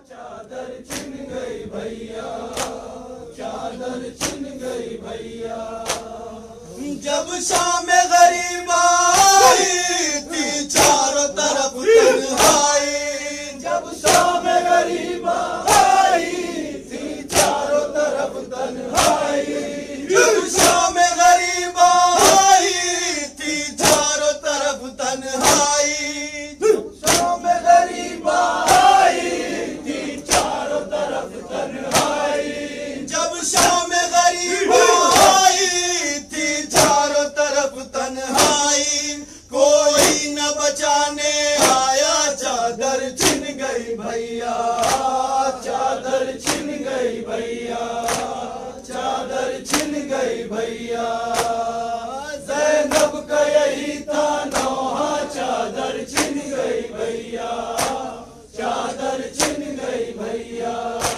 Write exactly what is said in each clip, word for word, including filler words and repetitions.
चादर छिन गई भैया, चादर छिन गई भैया। जब शाम गरीब आई थी चारों तरफ तन्हाई, जब शाम गरीब आई थी चारों तरफ तन्हाई, जब शाम गरीब आई थी चारों तरफ तन्हाई, शाम गरीब आई थी चारों तरफ तन्हाई, जब शाम गरीब आई थी चारों तरफ तन्हाई, कोई न बचाने आया चादर छिन गई भैया, चादर छिन गई भैया, चादर छिन गई भैया। ज़ैनब का यही था नौहा, चादर छिन गई भैया, चादर छिन गई भैया।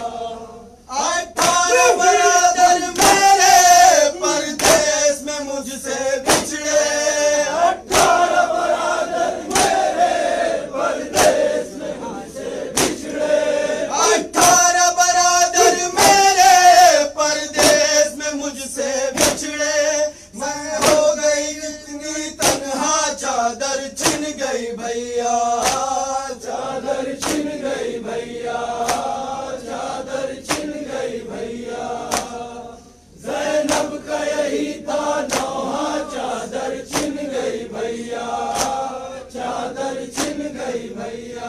अठारह बरादर मेरे परदेश में मुझसे बिछड़े, अठारह बरादर मेरे परदेश में मुझसे बिछड़े, अठारह बरादर मेरे परदेश में मुझसे बिछड़े। मैं हो गई इतनी तन्हा चादर छिन गई भैया, चादर छिन गई भैया, चादर छिन गई भैया। ज़ैनब का यही था नौहा, चादर छिन गई भैया, चादर छिन गई भैया।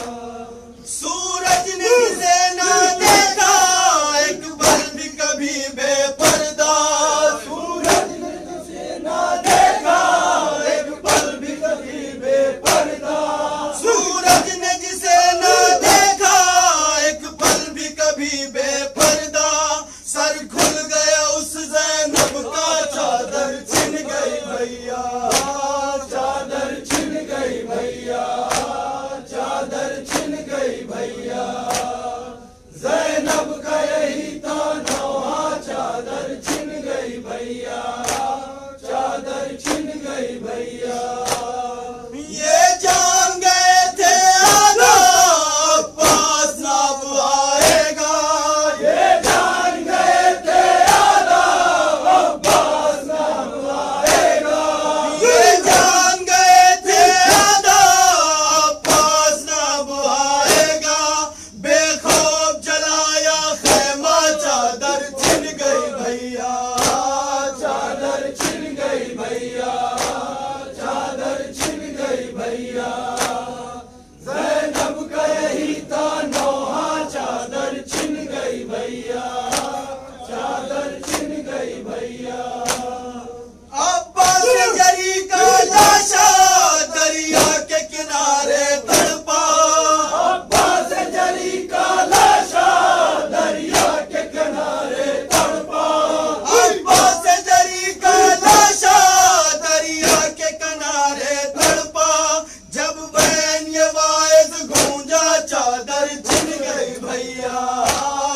सूरज ने जिसे न देखा एक पल भी कभी बेपर्दा, सूरज ने तुझे ना देखा एक पल भी कभी बेपर्दा, सूरज ने जिसे न देखा एक पल भी कभी बेपर्दा। सर खुल गया उस ज़ैनब का चादर छिन गई भैया, चादर छिन गई भैया, चादर छिन गई भैया। ज़ैनब का यही था नौहा, चादर छिन गई भैया, चादर छिन गई भैया। ये जान गए थे आधा अब्बास नाब आएगा, ये जान गए थे आधा अब्बास नाम आएगा, ये जान गए थे आधा अब्बास नाब आएगा। बेखौफ जलाया खैमा चादर छिन गई भैया, चादर छिन गई भैया, चादर छिन गई भैया। ज़ैनब का यही था नौहा, चादर छिन गई भैया, चादर छिन गई भैया। अब्बास जरी का लाशा दरिया के किनारे तड़पा, अब्बास जरी का लाशा दरिया के किनारे तड़पा, अब्बास जरी का लाशा दरिया के किनारे तड़पा। जब बैन ये वाइज गूंजा चादर छिन गई भैया,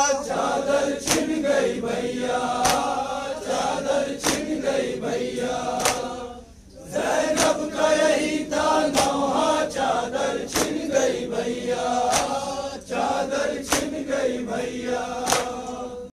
चादर छिन गई भैया, चादर छिन गई भैया।